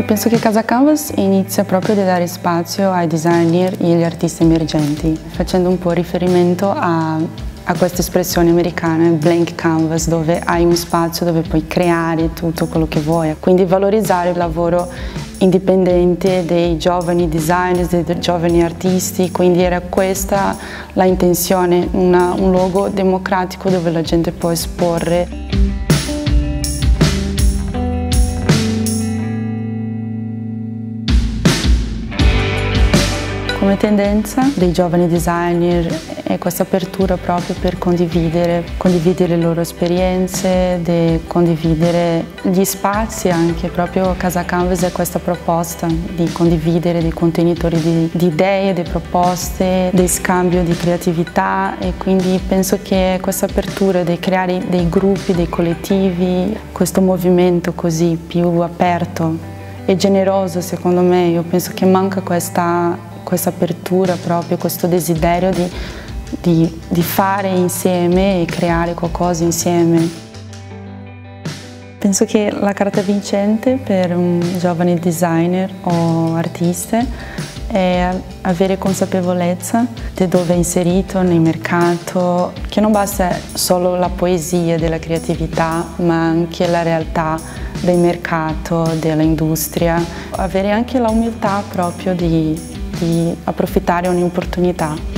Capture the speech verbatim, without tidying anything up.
Penso che Casa Canvas inizia proprio a dare spazio ai designer e agli artisti emergenti, facendo un po' riferimento a, a questa espressione americana, blank canvas, dove hai un spazio dove puoi creare tutto quello che vuoi. Quindi valorizzare il lavoro indipendente dei giovani designer, dei giovani artisti, quindi era questa la intenzione, una, un luogo democratico dove la gente può esporre. Come tendenza dei giovani designer è questa apertura proprio per condividere, condividere le loro esperienze, di condividere gli spazi anche. Proprio Casa Canvas è questa proposta di condividere dei contenitori di, di idee, di proposte, di scambio di creatività, e quindi penso che questa apertura di creare dei gruppi, dei collettivi, questo movimento così più aperto e generoso, secondo me, io penso che manca questa questa apertura, proprio questo desiderio di, di, di fare insieme e creare qualcosa insieme. Penso che la carta vincente per un giovane designer o artista è avere consapevolezza di dove è inserito nel mercato, che non basta solo la poesia della creatività, ma anche la realtà del mercato, dell'industria. Avere anche l'umiltà proprio di di approfittare ogni opportunità.